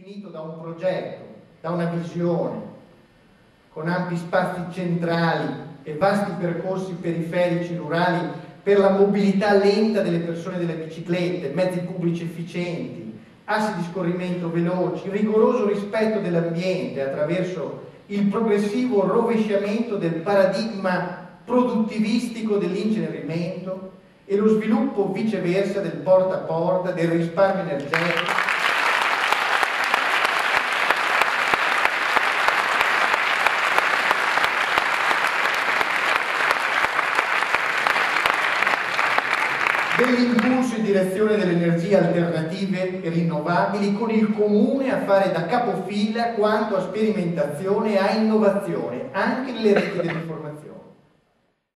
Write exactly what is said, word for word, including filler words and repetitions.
definito da un progetto, da una visione, con ampi spazi centrali e vasti percorsi periferici rurali per la mobilità lenta delle persone e delle biciclette, mezzi pubblici efficienti, assi di scorrimento veloci, rigoroso rispetto dell'ambiente attraverso il progressivo rovesciamento del paradigma produttivistico dell'incenerimento e lo sviluppo viceversa del porta a porta, del risparmio energetico. Dell'impulso in direzione delle energie alternative e rinnovabili, con il comune a fare da capofila quanto a sperimentazione e a innovazione, anche nelle reti dell'informazione.